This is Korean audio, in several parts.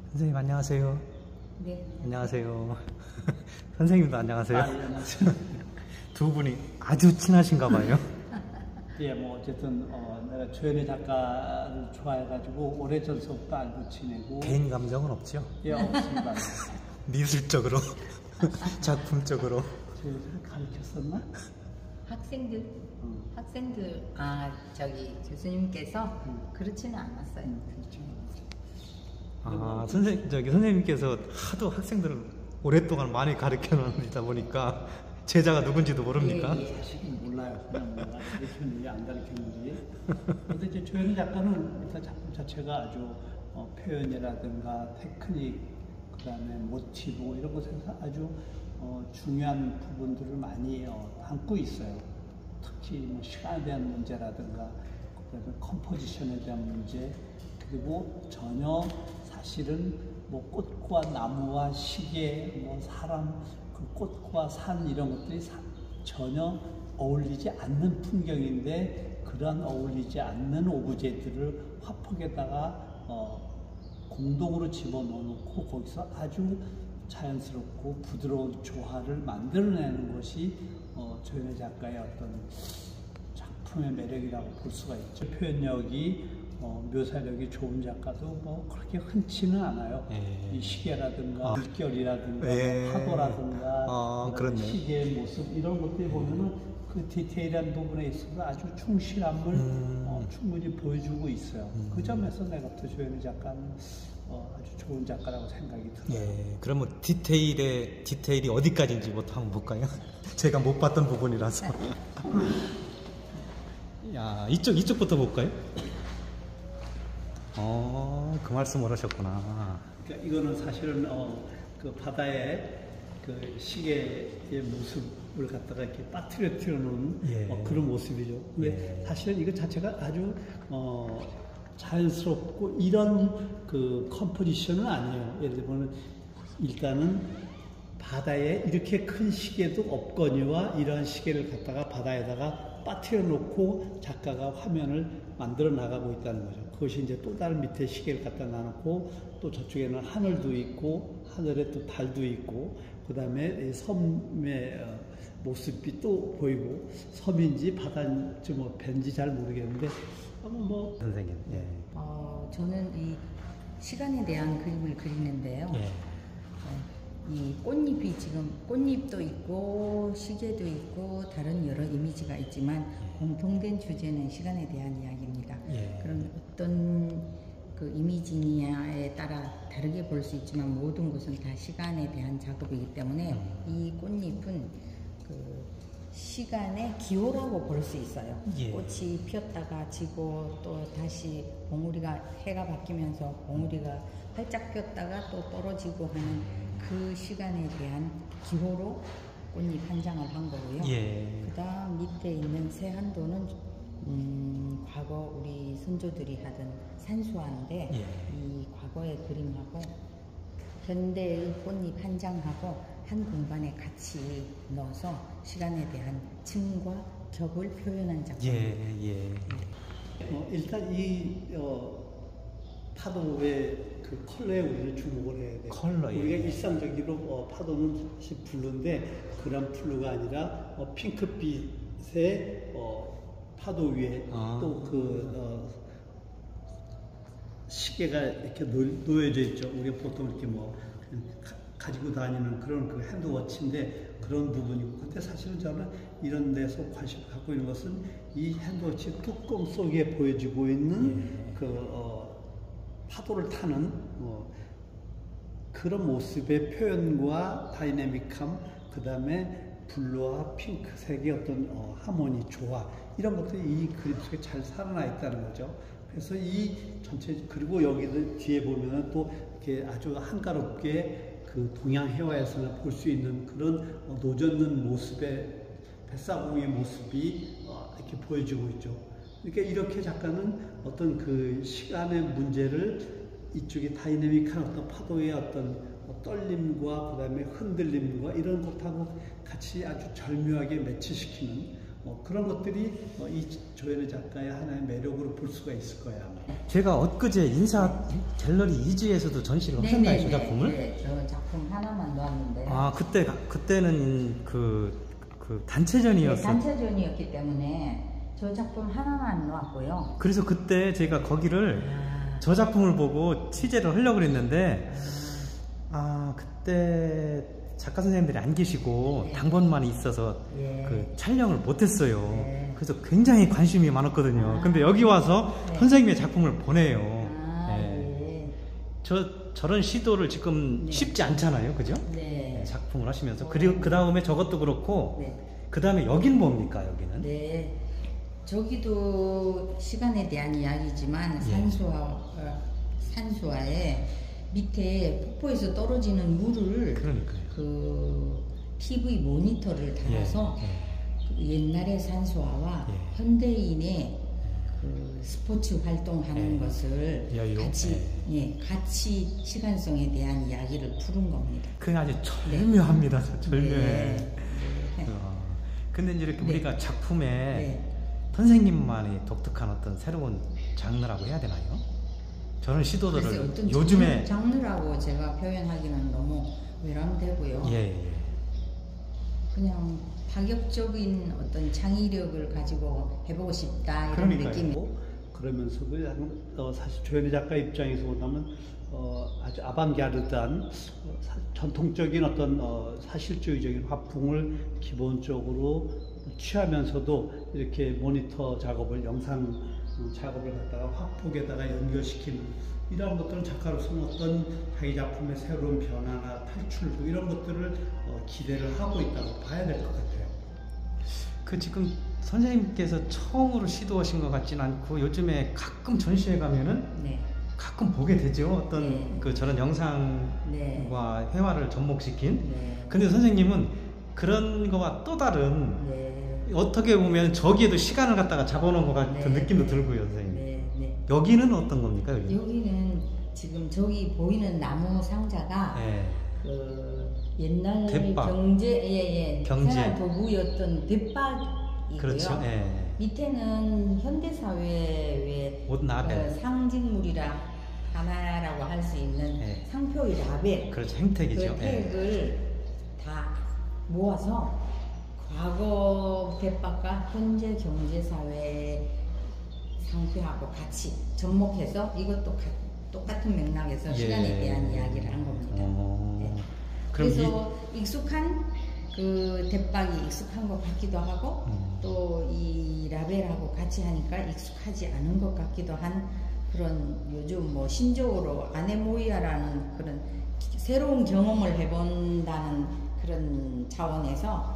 선생님 안녕하세요. 네. 안녕하세요. 선생님도 안녕하세요. 예, 안녕하세요. 두 분이 아주 친하신가 봐요. 예, 뭐 어쨌든 내가 조현희 작가를 좋아해가지고 오래전서부터 알고 지내고. 개인 감정은 없죠? 예, 없습니다. 미술적으로, 작품적으로. 저희를 가르쳤었나? 학생들, 저기 교수님께서 그렇지는 않았어요. 그렇죠. 선생님께서 하도 학생들을 오랫동안 많이 가르쳐 놓으다 보니까 제자가 누군지도 모릅니까? 예, 예. 사실은 몰라요. 그냥 뭐가 가르쳤는지 안 가르쳤는지. 근데 이제 조현희 작가는 일단 작품 자체가 아주 표현이라든가 테크닉, 그 다음에 모티브 이런 것에서 아주 중요한 부분들을 많이 담고 있어요. 특히 뭐 시간에 대한 문제라든가, 그다음에 컴포지션에 대한 문제, 그리고 전혀 사실은 뭐 꽃과 나무와 시계, 뭐 사람, 그 꽃과 산 이런 것들이 전혀 어울리지 않는 풍경인데, 그러한 어울리지 않는 오브제들을 화폭에다가 공동으로 집어넣고 거기서 아주 자연스럽고 부드러운 조화를 만들어내는 것이 조현희 작가의 어떤 작품의 매력이라고 볼 수가 있죠. 표현력이 묘사력이 좋은 작가도 뭐 그렇게 흔치는 않아요. 이 시계라든가 물결이라든가 파도라든가 시계의 모습 이런 것들이 보면은 그 디테일한 부분에 있어서 아주 충실함을 충분히 보여주고 있어요. 그 점에서 내가 또 조현희 작가는 아주 좋은 작가라고 생각이 들어요. 예, 그러면 디테일이 어디까지인지 한번 볼까요? 제가 못 봤던 부분이라서. 야, 이쪽부터 볼까요? 그 말씀을 하셨구나. 그러니까 이거는 사실은 그 바다의 그 시계의 모습을 갖다가 이렇게 빠뜨려 놓은 그런 모습이죠. 근데 사실은 이거 자체가 아주 자연스럽고 이런 그 컴포지션은 아니에요. 예를 들면 일단은 바다에 이렇게 큰 시계도 없거니와 이러한 시계를 갖다가 바다에다가 빠뜨려 놓고 작가가 화면을 만들어 나가고 있다는 거죠. 그것이 이제 또 다른 밑에 시계를 갖다 놔놓고 또 저쪽에는 하늘도 있고 하늘에 또 달도 있고 그 다음에 섬의 모습이 또 보이고 섬인지 바다인지 뭐 밴지 잘 모르겠는데 뭐 선생님. 예. 저는 이 시간에 대한 그림을 그리는데요. 이 꽃잎이 지금 꽃잎도 있고 시계도 있고 다른 여러 이미지가 있지만 공통된 주제는 시간에 대한 이야기입니다. 그럼 어떤 그 이미지냐에 따라 다르게 볼 수 있지만 모든 것은 다 시간에 대한 작업이기 때문에 이 꽃잎은 그 시간의 기호라고 볼 수 있어요. 꽃이 피었다가 지고 또 다시 봉우리가 해가 바뀌면서 봉우리가 활짝 폈다가 또 떨어지고 하는 그 시간에 대한 기호로 꽃잎 한 장을 한 거고요. 그 다음 밑에 있는 새 한도는 과거 우리 선조들이 하던 산수화인데 이 과거의 그림하고 현대의 꽃잎 한 장하고 한 공간에 같이 넣어서 시간에 대한 층과 격을 표현한 작품입니다. 일단 이 파도의 그 컬러에 우리는 주목을 해야 돼요. 우리가 일상적으로 파도는 사실 블루인데 그런 블루가 아니라 핑크빛의 파도 위에 또 그 시계가 이렇게 놓여져 있죠. 우리가 보통 이렇게 뭐 가지고 다니는 그런 그 핸드워치인데 그런 부분이고, 근데 사실은 저는 이런 데서 관심을 갖고 있는 것은 이 핸드워치 뚜껑 속에 보여지고 있는 그 파도를 타는 그런 모습의 표현과 다이내믹함, 그 다음에 블루와 핑크색의 어떤 하모니, 조화 이런 것들이 이 그림 속에 잘 살아나 있다는 거죠. 그래서 이 전체, 그리고 여기를 뒤에 보면은 또 이렇게 아주 한가롭게 그 동양 회화에서나 볼 수 있는 그런 노젓는 모습의 뱃사공의 모습이 이렇게 보여지고 있죠. 그러니까 이렇게 작가는 어떤 그 시간의 문제를 이쪽에 다이내믹한 어떤 파도의 어떤 떨림과 그 다음에 흔들림과 이런 것하고 같이 아주 절묘하게 매치시키는 그런 것들이 이 조현우 작가의 하나의 매력으로 볼 수가 있을 거야. 제가 엊그제 인사 갤러리 이지에서도 전시를 하셨나요, 저 작품을? 네, 저 작품 하나만 놓았는데요. 아, 그때는 그 단체전이었어요. 네, 단체전이었기 때문에 저 작품 하나만 놓았고요. 그래서 그때 제가 거기를 저 작품을 보고 취재를 하려고 그랬는데, 그때 작가 선생님들이 안 계시고 네. 당번만 있어서 예. 그 촬영을 못했어요. 네. 그래서 굉장히 관심이 많았거든요. 근데 여기 와서 네. 선생님의 작품을 보내요. 네. 저런 시도를 지금 네. 쉽지 않잖아요, 그죠? 네. 작품을 하시면서. 그리고 그 다음에 저것도 그렇고, 네. 그 다음에 여긴 뭡니까, 여기는? 네. 저기도 시간에 대한 이야기지만 산수화에 밑에 폭포에서 떨어지는 물을 그러니까요. 그 TV 모니터를 달아서 그 옛날의 산수화와 현대인의 그 스포츠 활동하는 것을 같이 시간성에 대한 이야기를 푸른 겁니다. 그게 아주 절묘합니다. 절묘해. 네. 근데 이제 이렇게 우리가 작품에 선생님만의 독특한 어떤 새로운 장르라고 해야 되나요? 저는 시도들을 요즘에 장르라고 제가 표현하기는 너무 외람되고요. 그냥 파격적인 어떤 창의력을 가지고 해보고 싶다 이런 느낌이고. 그러면서도 사실 조현우 작가 입장에서 보면 아주 아방갸르드한 전통적인 어떤 사실주의적인 화풍을 기본적으로 취하면서도 이렇게 모니터 작업을, 영상 작업을 갖다가 화폭에다가 연결시키는 이런 것들은 작가로서는 어떤 자기 작품의 새로운 변화나 탈출도 이런 것들을 기대를 하고 있다고 봐야 될 것 같아요. 그 지금 선생님께서 처음으로 시도하신 것 같지는 않고 요즘에 가끔 전시회 가면은 가끔 보게 되죠. 어떤 그 저런 영상과 회화를 접목시킨. 근데 선생님은 그런 거와 또 다른 어떻게 보면 저기에도 시간을 갖다가 잡아놓은 것 같은 느낌도 들고요, 선생님. 여기는 어떤 겁니까? 여기는 지금 저기 보이는 나무 상자가 그 옛날 대박. 경제 생활 도구였던 대박이고요. 그렇죠. 밑에는 현대 사회의 상징물이라 하나라고 할 수 있는 상표의 라벨. 그렇죠. 행택이죠. 그 택을 다 모아서 과거 대박과 현재 경제사회 상표하고 같이 접목해서 이것도 똑같은 맥락에서 시간에 대한 이야기를 한 겁니다. 그래서 익숙한 그 대박이 익숙한 것 같기도 하고 또 이 라벨하고 같이 하니까 익숙하지 않은 것 같기도 한 그런 요즘 뭐 신조어로 아네모이아라는 그런 새로운 경험을 해본다는 그런 차원에서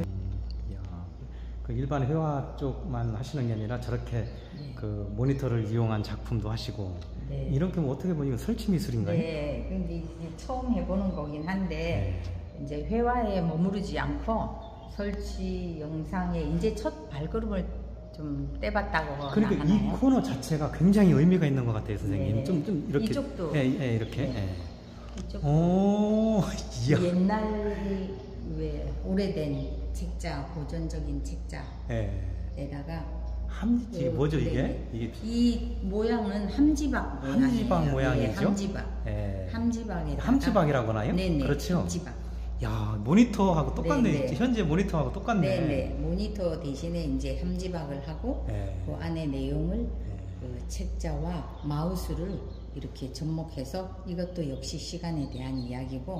그 일반 회화 쪽만 하시는 게 아니라 저렇게 그 모니터를 이용한 작품도 하시고 이렇게 뭐 어떻게 보면 이거 설치 미술인가요? 네, 근데 이제 처음 해보는 거긴 한데 이제 회화에 머무르지 않고 설치 영상에 이제 첫 발걸음을 좀 떼봤다고 그러니까 하나요? 이 코너 자체가 굉장히 의미가 있는 것 같아요, 선생님. 좀 이렇게 이쪽도 이렇게. 이쪽도 오, 옛날 왜 오래된 책자, 고전적인 책자에다가 함지 뭐죠 이게? 이 모양은 함지박 모양이죠? 함지박에 함지박이라고 하나요? 네네. 그렇죠. 함지박. 야, 모니터하고 똑같네. 현재 모니터하고 똑같네. 네네. 모니터 대신에 이제 함지박을 하고 그 안에 내용을 그 책자와 마우스를 이렇게 접목해서 이것도 역시 시간에 대한 이야기고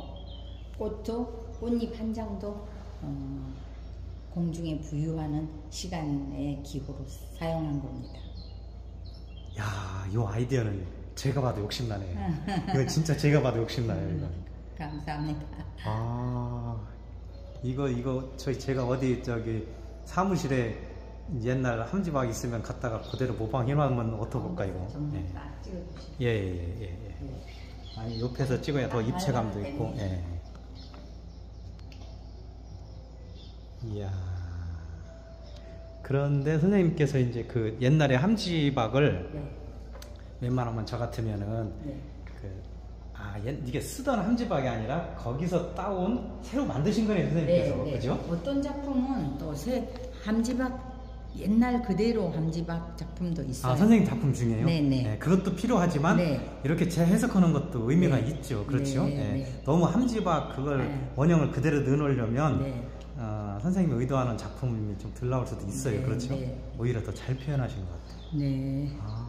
꽃잎 한 장도 공중에 부유하는 시간의 기호로 사용한 겁니다. 야, 이 아이디어는 제가 봐도 욕심나네요. 이거 진짜 제가 봐도 욕심나요. 이거. 감사합니다. 이거 제가 어디 사무실에 옛날 함지박 있으면 갖다가 그대로 모방해 놓으면 어떨까 이거. 좀 딱 찍어주시죠. 예. 아니 옆에서 찍어야 더 입체감도 있고. 이야. 그런데 선생님께서 이제 그 옛날에 함지박을 웬만하면 저 같으면은 이게 쓰던 함지박이 아니라 거기서 따온 새로 만드신 거네요, 선생님께서. 그죠? 어떤 작품은 또 함지박 옛날 그대로 함지박 작품도 있어요. 아, 선생님 작품 중에요? 네네. 네, 그것도 필요하지만 네. 이렇게 재해석하는 것도 의미가 네. 있죠. 그렇죠? 네. 네. 네. 너무 함지박 그걸 네. 원형을 그대로 넣어놓으려면 네. 선생님이 의도하는 작품이 좀 덜 나올 수도 있어요. 네. 그렇죠? 네. 오히려 더 잘 표현하신 것 같아요. 네.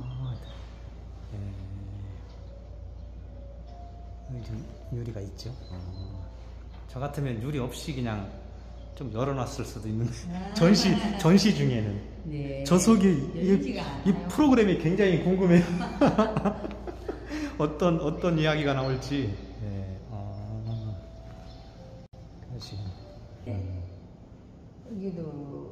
여기 좀 유리가 있죠. 저 같으면 유리 없이 그냥 좀 열어놨을 수도 있는데 전시 중에는 네. 저 속이 열리지가 이 않아요. 프로그램이 굉장히 궁금해요. 어떤 이야기가 나올지. 네. 그렇지. 여기도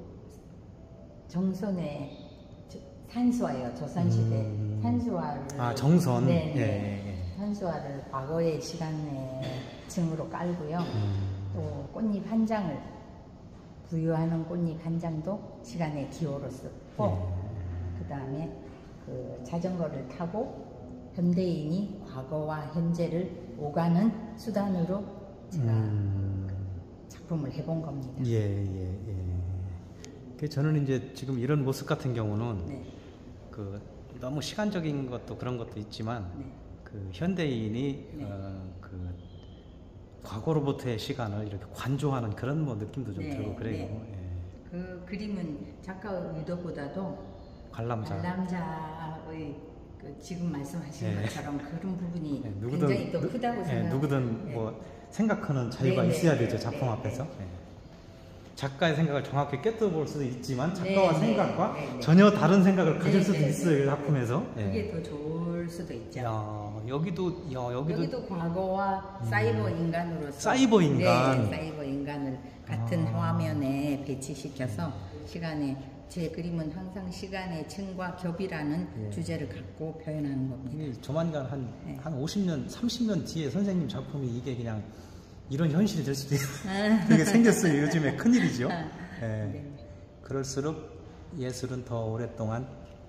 정선의 산수화예요. 조선시대 산수화를. 정선. 네. 예. 산수화를 과거의 시간의 층으로 깔고요. 또 꽃잎 한 장을 부유하는 꽃잎 한 장도 시간의 기호로 쓰고, 그 다음에 그 자전거를 타고 현대인이 과거와 현재를 오가는 수단으로 제가 작품을 해본 겁니다. 예. 저는 이제 지금 이런 모습 같은 경우는 네. 그 너무 시간적인 것도 그런 것도 있지만 네. 그 현대인이 네. 그 과거로부터의 시간을 이렇게 관조하는 그런 뭐 느낌도 좀 네, 들고 그래요. 네. 예. 그 그림은 작가 의도보다도 관람자. 관람자의 그 지금 말씀하신 네. 것처럼 그런 부분이 예, 굉장히 또 크다고 생각해요. 누구든 네. 뭐 생각하는 자유가 네, 있어야 네, 되죠. 네, 작품 네, 앞에서. 네. 예. 작가의 생각을 정확히 꿰뚫어볼 수도 있지만 작가와 네, 생각과 네, 네. 전혀 다른 생각을 가질 네, 수도 네, 있어요. 네, 작품에서. 예. 그게 더 좋을 수도 있죠. 여기도 과거와 사이버 인간으로서 사이버 인간. 네, 사이버 인간을 같은 화면에 배치시켜서 시간에 제 그림은 항상 시간의 층과 겹이라는 주제를 갖고 표현하는 겁니다. 이게 조만간 한 네. 50년, 30년 뒤에 선생님 작품이 이게 그냥 이런 현실이 될 수도 있어요. 되게 생겼어요. 요즘에 큰일이죠. 예. 네. 그럴수록 예술은 더 오랫동안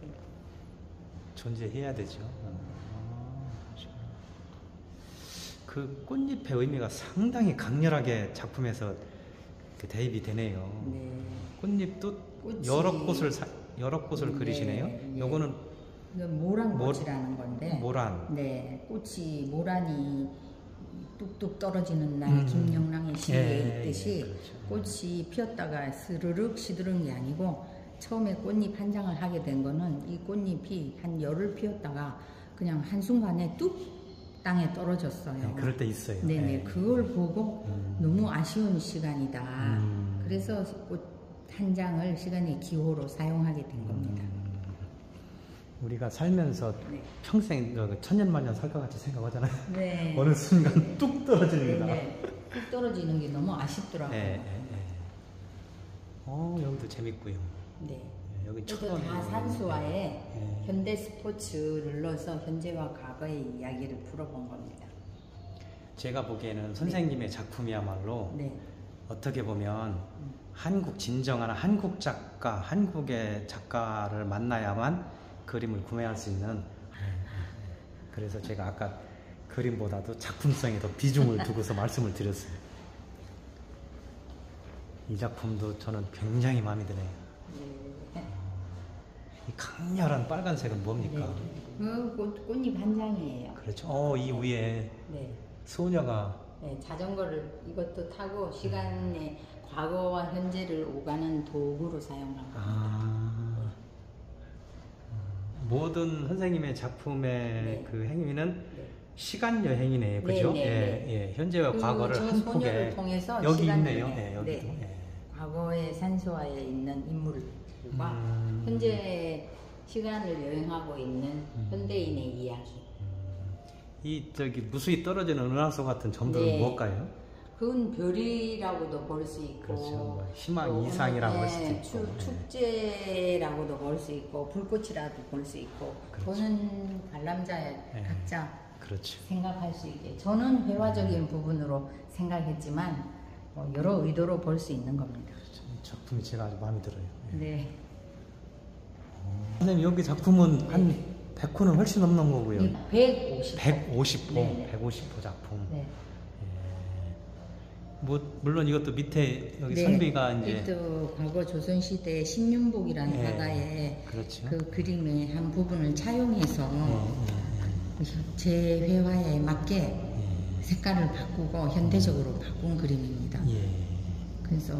존재해야 되죠. 그 꽃잎의 의미가 상당히 강렬하게 작품에서 그 대입이 되네요. 네. 꽃잎도 꽃이- 여러 꽃을 네, 그리시네요. 네. 요거는 모란꽃이라는 건데. 모란. 네, 꽃이 모란이 뚝뚝 떨어지는 날 김영랑의 시에 예, 있듯이 예, 그렇죠. 꽃이 피었다가 스르륵 시드는 게 아니고 처음에 꽃잎 한 장을 하게 된 거는 이 꽃잎이 한 열흘 피었다가 그냥 한순간에 뚝 땅에 떨어졌어요. 네, 그럴 때 있어요. 네네, 네. 그걸 보고 너무 아쉬운 시간이다. 그래서 꽃 한 장을 시간의 기호로 사용하게 된 겁니다. 우리가 살면서 네. 평생 천년만년 살 것 같이 생각하잖아요. 네. 어느 순간 뚝 떨어집니다. 네. 뚝 떨어지는 게 너무 아쉽더라고요. 네. 여기도 재밌고요. 네. 여기 그래서 다 산수화에 현대 스포츠를 넣어서 현재와 과거의 이야기를 풀어본 겁니다. 제가 보기에는 선생님의 작품이야말로 네. 어떻게 보면 진정한 한국 작가, 한국의 작가를 만나야만 그림을 구매할 수 있는. 그래서 제가 아까 그림보다도 작품성에 더 비중을 두고서 말씀을 드렸어요. 이 작품도 저는 굉장히 마음에 드네요. 네. 이 강렬한 빨간색은 뭡니까? 그 꽃잎 한 장이에요. 그렇죠. 이 위에 네. 소녀가 네, 자전거를 이것도 타고 시간의 과거와 현재를 오가는 도구로 사용한 겁니다. 모든 선생님의 작품의 네. 그 행위는 네. 시간 여행이네요, 그죠? 네, 네, 예, 현재와 과거를 한 소녀를 폭에 통해서 여기 시간 있네요. 여행. 예, 여기도. 네. 예. 과거의 산수화에 있는 인물과 현재 시간을 여행하고 있는 현대인의 이야기. 이 무수히 떨어지는 은하수 같은 점들은 네. 무엇일까요? 그건 별이라고도 볼 수 있고, 그렇죠. 뭐 희망 또 이상이라고 할 수도 있고. 축제라고도 볼 수 있고, 불꽃이라도 볼 수 있고, 그렇죠. 보는 관람자의 네. 각자 그렇죠. 생각할 수 있게. 저는 회화적인 부분으로 생각했지만 여러 의도로 볼 수 있는 겁니다. 이 작품이 제가 아주 마음에 들어요. 예. 네. 선생님 여기 작품은 한 100호는 훨씬 넘는 거고요. 150. 150호, 네. 150호 작품. 네. 뭐 물론 이것도 밑에 여기 네, 선비가 이제 이것도 과거 조선시대 신윤복이라는 예, 화가의 그렇죠. 그 그림의 한 부분을 차용해서 제 회화에 맞게 색깔을 바꾸고 현대적으로 바꾼 그림입니다. 예. 그래서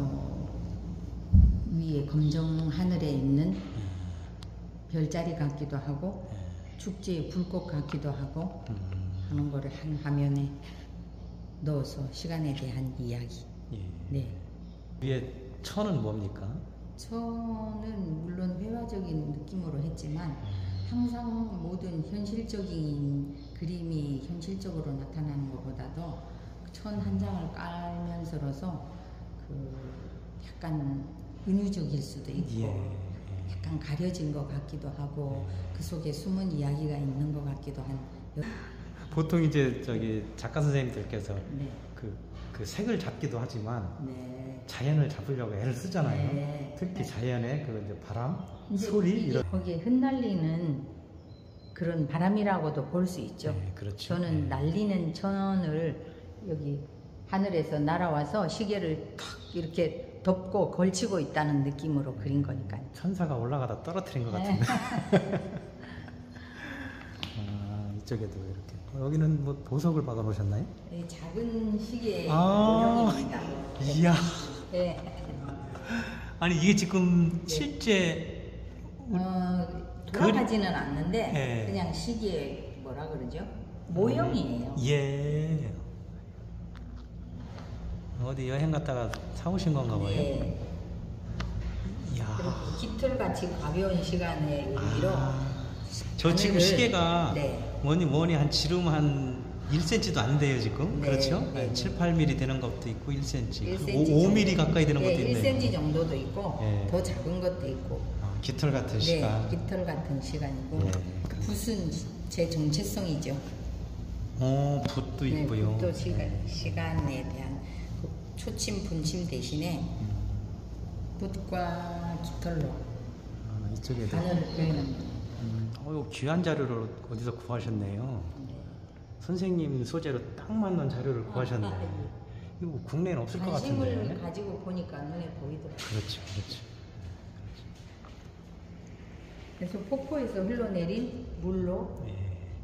위에 검정 하늘에 있는 별자리 같기도 하고 축제의 불꽃 같기도 하고 하는 거를 한 화면에 넣어서 시간에 대한 이야기. 예. 네. 위에 천은 뭡니까? 천은 물론 회화적인 느낌으로 했지만 항상 모든 현실적인 그림이 현실적으로 나타나는 것보다도 천 한 장을 깔면서로서 그 약간 은유적일 수도 있고 예. 약간 가려진 것 같기도 하고 그 속에 숨은 이야기가 있는 것 같기도 한. 보통 이제 저기 작가 선생님들께서 네. 그 색을 잡기도 하지만 네. 자연을 잡으려고 애를 쓰잖아요. 네. 특히 자연의 그 이제 바람, 이제 소리 이런. 거기에 흩날리는 그런 바람이라고도 볼 수 있죠. 네, 그렇죠. 저는 네. 날리는 천을 여기 하늘에서 날아와서 시계를 탁 이렇게 덮고 걸치고 있다는 느낌으로 그린 거니까요. 천사가 올라가다 떨어뜨린 것 네. 같은데. 이쪽에도 이렇게. 여기는 뭐 보석을 박아 놓으셨나요? 네, 작은 시계 아, 모형입니다. 이야. 네. 아니 이게 지금 실제 돌아가지는 않는데 네. 그냥 시계 뭐라 그러죠? 모형이에요. 예. 어디 여행 갔다가 사오신 건가 봐요. 네. 이야. 그리고 깃털같이 가벼운 시간의 의미로 저 지금 하늘을- 시계가 네. 뭐니 한 지름 한 1cm도 안 돼요 지금. 네, 그렇죠? 네, 네. 7, 8mm 되는 것도 있고 1cm, 1cm 5mm 가까이 되는 네, 것도 있네요. 1cm 정도도 있고 네. 더 작은 것도 있고. 깃털 같은 시간. 네, 깃털 같은 시간이고 네, 붓은 제 정체성이죠. 붓도 네, 있고요. 붓도 시간에 대한 그 초침 분침 대신에 붓과 깃털로 이쪽에도. 하늘을 표현합니다. 귀한 자료를 어디서 구하셨네요. 네. 선생님 소재로 딱 맞는 자료를 구하셨네. 이거 뭐 국내에는 없을 것 같은데. 관심을 가지고 보니까 눈에 보이더라고요. 그렇죠, 그렇죠. 그래서 폭포에서 흘러내린 물로 네.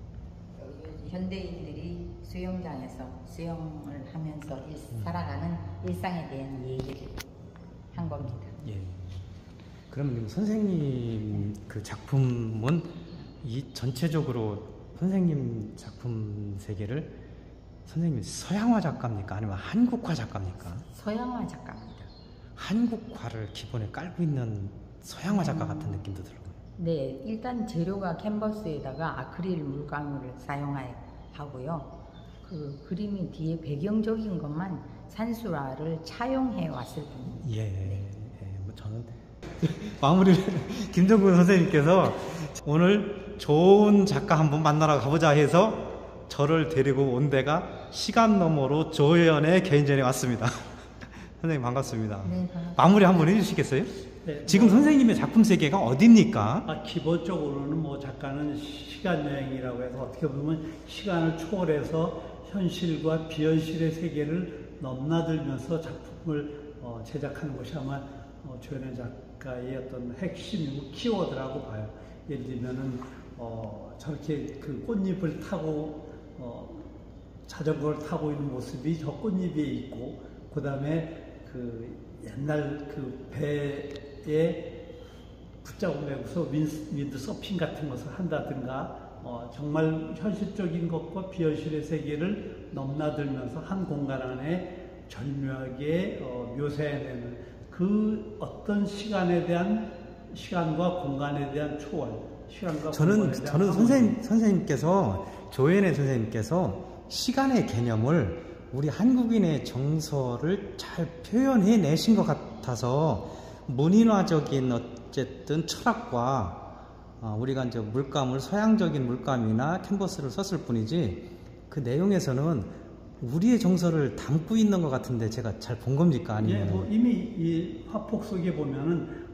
현대인들이 수영장에서 수영을 하면서 살아가는 일상에 대한 얘기를 한 겁니다. 예. 그러면 선생님 그 작품은 이 전체적으로 선생님 작품 세계를 선생님이 서양화 작가입니까? 아니면 한국화 작가입니까? 서양화 작가입니다. 한국화를 기본에 깔고 있는 서양화 작가 같은 느낌도 들어요. 네, 일단 재료가 캔버스에다가 아크릴 물감을 사용하고요. 그 그림이 뒤에 배경적인 것만 산수화를 차용해 왔을 뿐입니다. 예. 네. 뭐 저는 마무리를 김정근 선생님께서 오늘 좋은 작가 한번 만나러 가보자 해서 저를 데리고 온 데가 시간 너머로 조연의 개인전에 왔습니다. 선생님 반갑습니다. 네, 반갑습니다. 마무리 한번 해주시겠어요? 네, 지금 선생님의 작품 세계가 어딥니까? 기본적으로는 뭐 작가는 시간 여행이라고 해서 어떻게 보면 시간을 초월해서 현실과 비현실의 세계를 넘나들면서 작품을 제작하는 것이 아마 조현의 작가의 어떤 핵심이고 키워드라고 봐요. 예를 들면은 저렇게 그 꽃잎을 타고 자전거를 타고 있는 모습이 저 꽃잎에 있고, 그 다음에 그 옛날 그 배에 붙잡고 매고서 윈드 서핑 같은 것을 한다든가, 정말 현실적인 것과 비현실의 세계를 넘나들면서 한 공간 안에 절묘하게 묘사해내는 그 어떤 시간에 대한, 시간과 공간에 대한 초월, 시간과 저는 공간에 대한 선생님께서 조현의 선생님께서 시간의 개념을 우리 한국인의 정서를 잘 표현해 내신 것 같아서 문인화적인 어쨌든 철학과 우리가 이제 물감을 서양적인 물감이나 캔버스를 썼을 뿐이지 그 내용에서는 우리의 정서를 담고 있는 것 같은데 제가 잘 본 겁니까? 아니면? 예, 뭐 이미 이 화폭 속에 보면은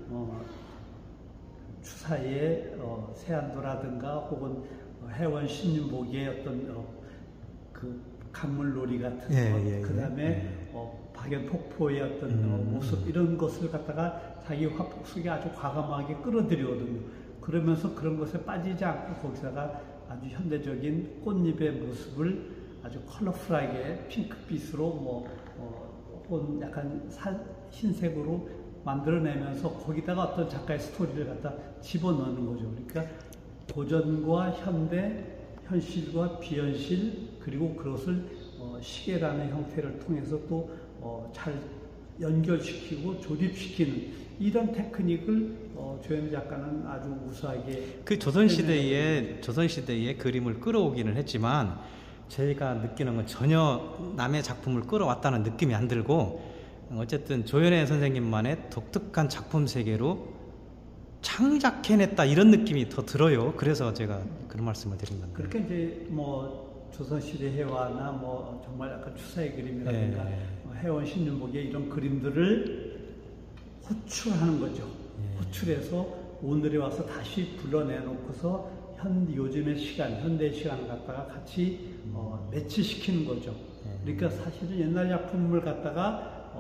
추사의 세안도라든가 혹은 해원 신윤복의 어떤 그 강물놀이 같은 것, 그 다음에 박연 폭포의 어떤 모습 이런 것을 갖다가 자기 화폭 속에 아주 과감하게 끌어들이거든요. 그러면서 그런 것에 빠지지 않고 거기다가 아주 현대적인 꽃잎의 모습을 아주 컬러풀하게 핑크빛으로 혹은 약간 흰색으로 만들어내면서 거기다가 어떤 작가의 스토리를 갖다 집어넣는 거죠. 그러니까 고전과 현대, 현실과 비현실, 그리고 그것을 시계라는 형태를 통해서 또 잘 연결시키고 조립시키는 이런 테크닉을 조현우 작가는 아주 우수하게 그 조선시대의 그림을 끌어오기는 했지만 제가 느끼는 건 전혀 남의 작품을 끌어왔다는 느낌이 안 들고 어쨌든 조현의 선생님만의 독특한 작품 세계로 창작해냈다 이런 느낌이 더 들어요. 그래서 제가 그런 말씀을 드린 겁니다. 그렇게 이제 조선시대 해화나 정말 약간 추사의 그림이라든가 해원 신윤복의 이런 그림들을 호출하는 거죠. 호출해서 오늘에 와서 다시 불러내놓고서 요즘의 시간, 현대의 시간을 갖다가 같이 매치시키는 거죠. 그러니까 사실은 옛날 작품을 갖다가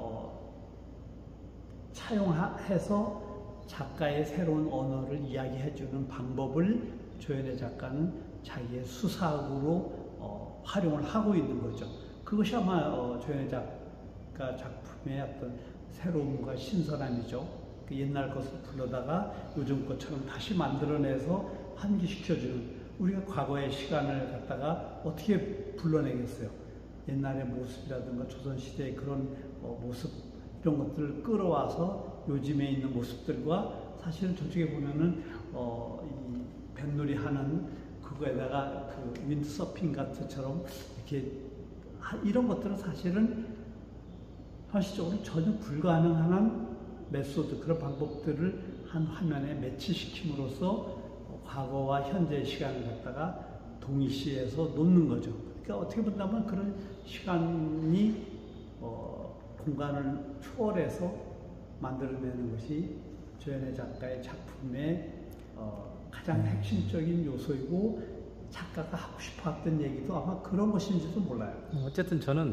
차용해서 작가의 새로운 언어를 이야기해주는 방법을 조현의 작가는 자기의 수사학으로 활용을 하고 있는 거죠. 그것이 아마 조현의 작가 작품의 어떤 새로움과 신선함이죠. 그 옛날 것을 불러다가 요즘 것처럼 다시 만들어내서 환기시켜주는, 우리가 과거의 시간을 갖다가 어떻게 불러내겠어요? 옛날의 모습이라든가 조선시대의 그런 모습, 이런 것들을 끌어와서 요즘에 있는 모습들과 사실은 저쪽에 보면은 이 뱃놀이 하는 그거에다가 그 윈드서핑 같은처럼 이렇게 이런 것들은 사실은 현실적으로 전혀 불가능한 메소드, 그런 방법들을 한 화면에 매치시킴으로써 과거와 현재의 시간을 갖다가 동일시해서 놓는 거죠. 그러니까 어떻게 본다면 그런 시간이 공간을 초월해서 만들어내는 것이 조현의 작가의 작품의 가장 핵심적인 요소이고, 작가가 하고 싶었던 얘기도 아마 그런 것인지도 몰라요. 어쨌든 저는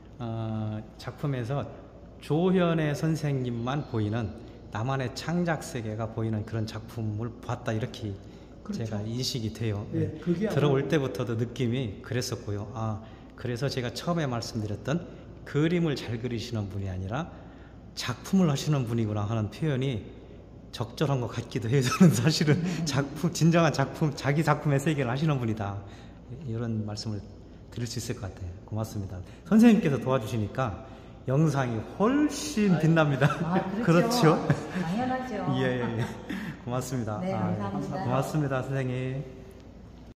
작품에서 조현의 선생님만 보이는 나만의 창작 세계가 보이는 그런 작품을 봤다, 이렇게 그렇죠. 제가 인식이 돼요. 네, 그게 들어올 때부터도 느낌이 그랬었고요. 그래서 제가 처음에 말씀드렸던 그림을 잘 그리시는 분이 아니라 작품을 하시는 분이구나 하는 표현이 적절한 것 같기도 해요. 저는 사실은 진정한 작품, 자기 작품의 세계를 하시는 분이다, 이런 말씀을 드릴 수 있을 것 같아요. 고맙습니다. 선생님께서 도와주시니까 영상이 훨씬 빛납니다. 그렇죠. 당연하죠. 예. 고맙습니다. 네, 감사합니다. 고맙습니다, 선생님.